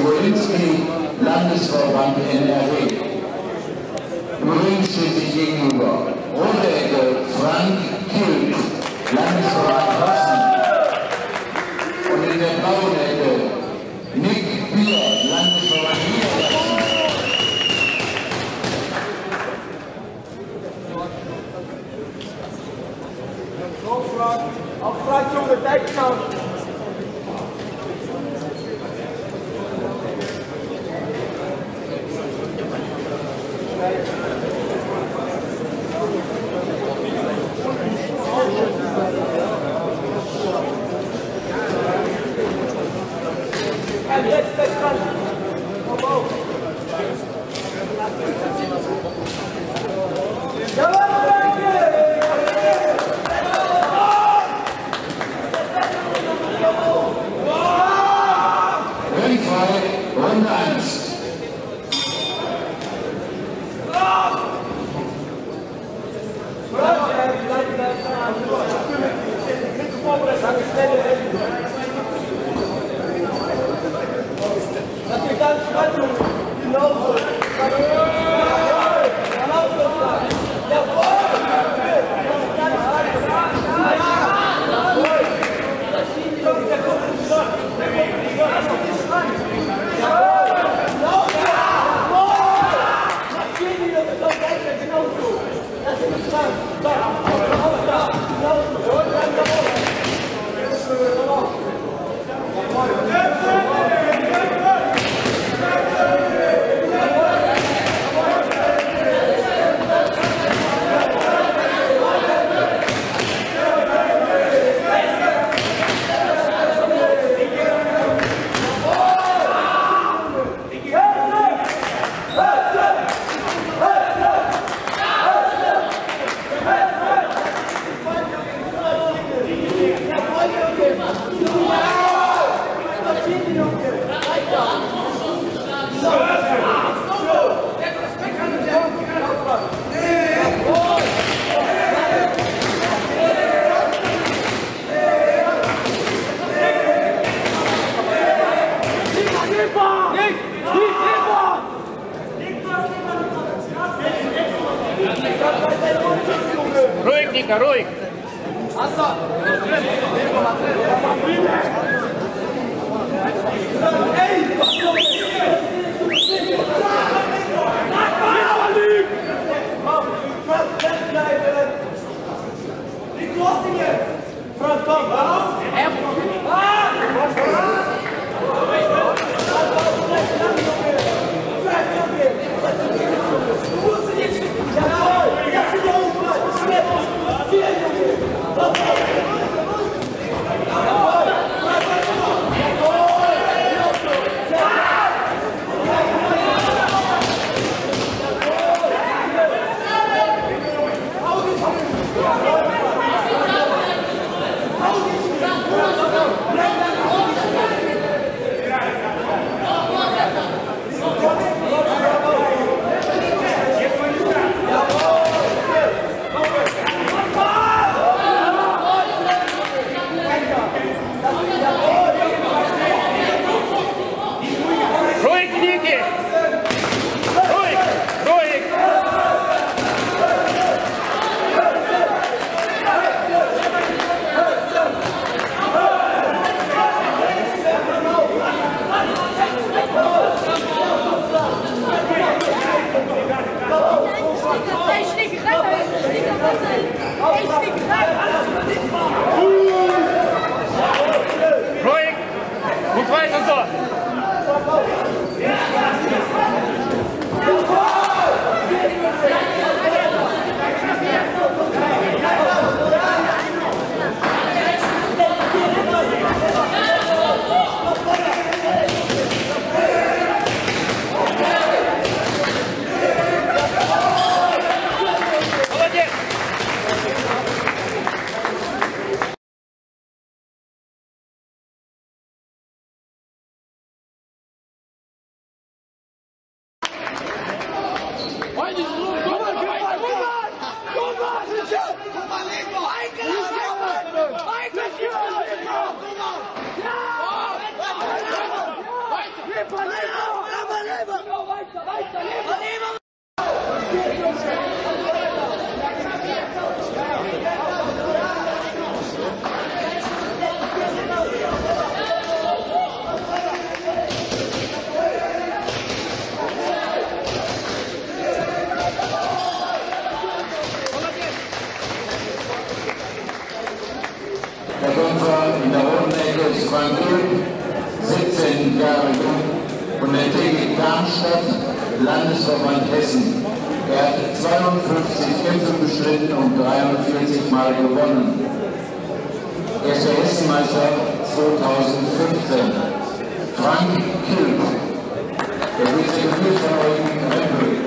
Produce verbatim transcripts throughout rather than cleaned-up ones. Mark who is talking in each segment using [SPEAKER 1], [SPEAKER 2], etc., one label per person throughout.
[SPEAKER 1] Wolinski, Landesverband N R W. Übrigens steht sich gegenüber rote Ecke Frank Kiel, Landesverband Hessen. Und in der blauen Ecke Nick Bier, Landesverband Niedersachsen.
[SPEAKER 2] Auf Frank Junge, Deckkampf!
[SPEAKER 1] Runde eins.
[SPEAKER 2] Das geht ganz spannend. Genauso.
[SPEAKER 3] Ruhig, Nika, ruhig!
[SPEAKER 2] Frank, komm!
[SPEAKER 4] Ja!
[SPEAKER 1] Der Kämpfer in der roten Ecke ist Frank Kühl, siebzehn Jahre jung, von der T G Darmstadt, Landesverband Hessen. Er hat zweiundfünfzig Kämpfe bestritten und dreiundvierzig Mal gewonnen. Er ist der Hessenmeister zweitausendfünfzehn. Frank Kühl. Der Vize-König von Eugen Rempel.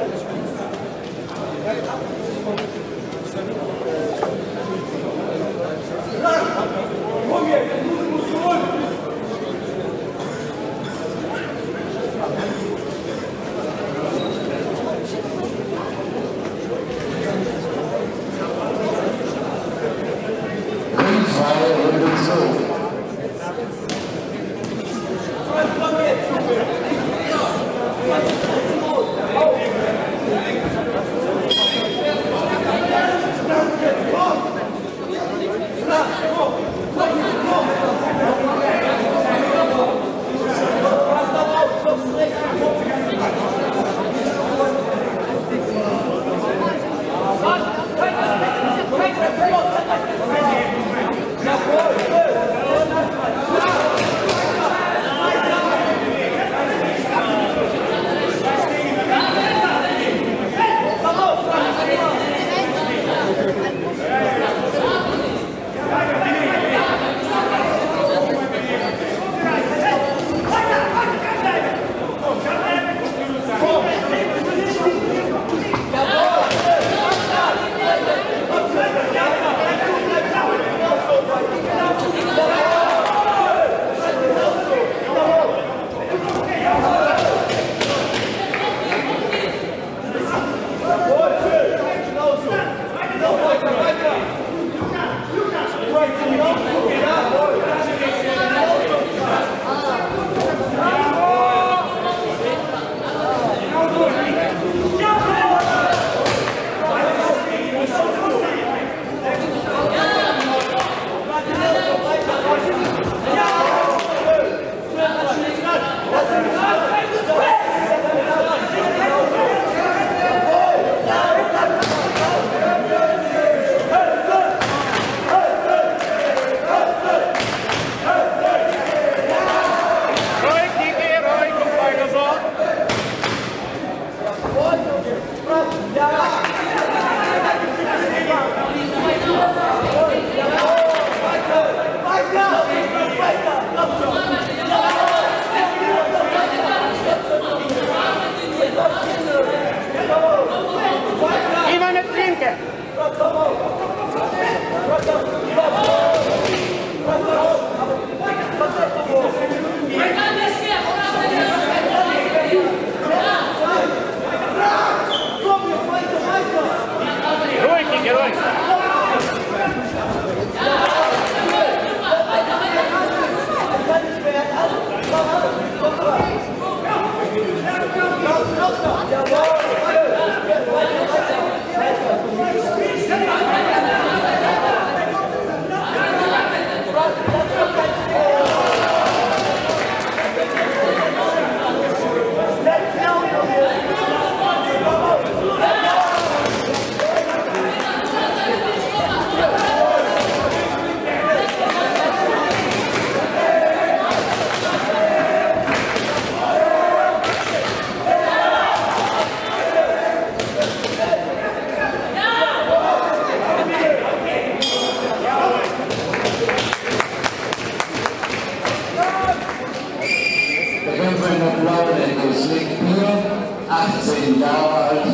[SPEAKER 1] achtzehn Jahre alt,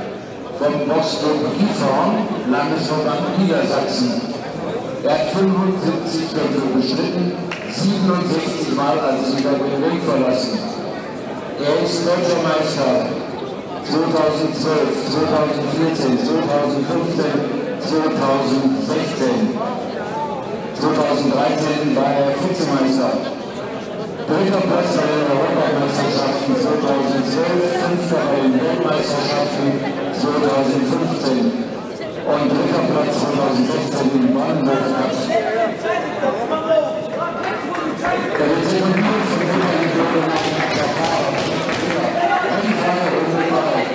[SPEAKER 1] von Rostock-Gifhorn, Landesverband Niedersachsen. Er hat fünfundsiebzig Kämpfe bestritten, siebenundsechzig Mal als Sieger den Ring verlassen. Er ist Deutscher Meister zweitausendzwölf, zweitausendvierzehn, zweitausendfünfzehn, zweitausendsechzehn. zweitausenddreizehn war er Vizemeister. Dritter Platz bei den Europameisterschaften zweitausendzwölf, fünfter bei den Weltmeisterschaften zweitausendfünfzehn und dritter Platz zweitausendsechzehn in Brandenburg hat. Bei der Zeremonie von Winterling wurde nach der Fahrt ein Fahrer und drei.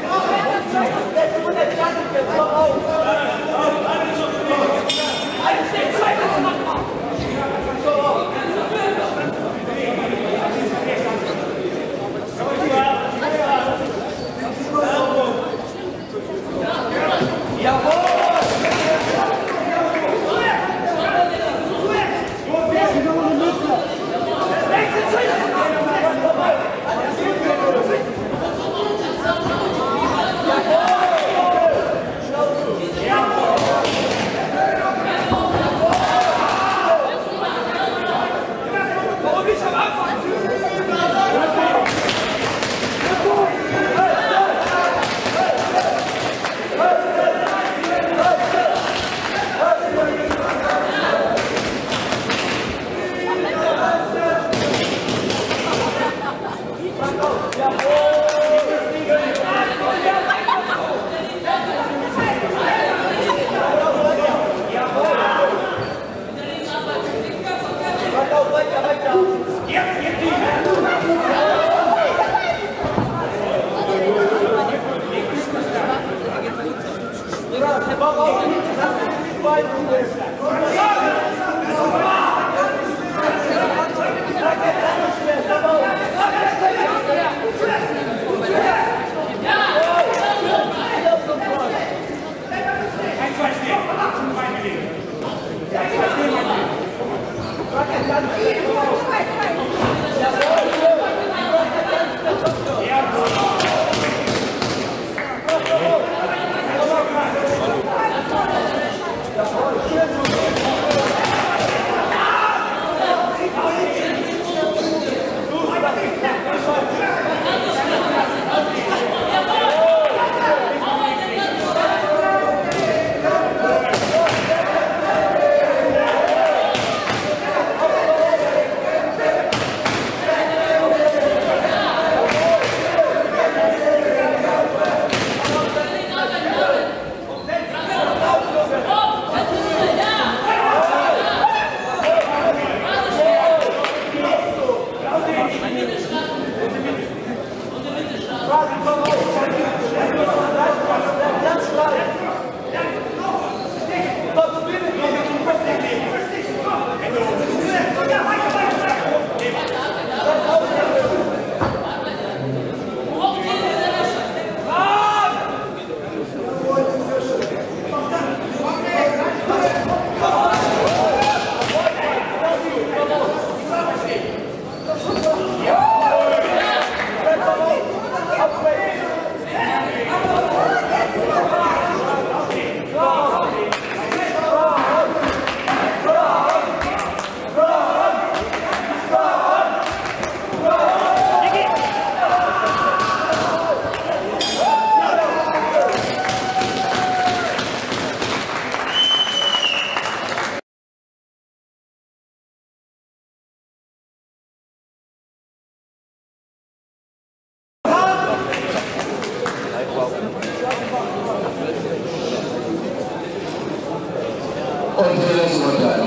[SPEAKER 1] Und hier das Urteil.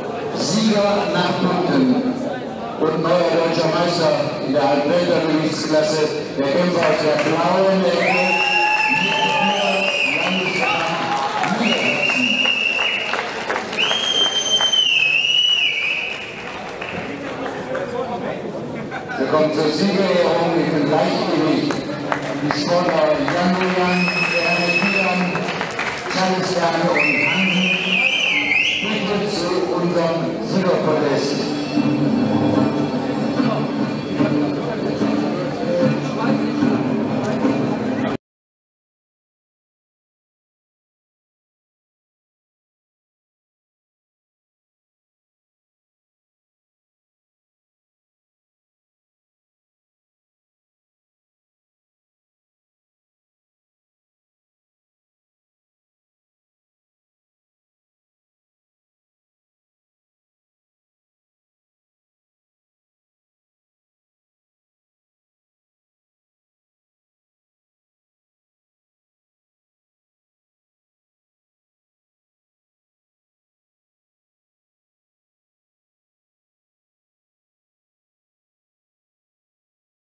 [SPEAKER 1] Sieger nach Punkten und neuer deutscher Meister in der Halbweltergewichtsklasse, der Kämpfer aus der blauen Ecke, Landesverband Niedersachsen. Wir kommen zur Siegerehrung mit dem Leichtgewicht. Die Sportler Jan Julian, Ernest Milan, Charles Jahn und Hansen. Bitte zu unserem Siegerpodest.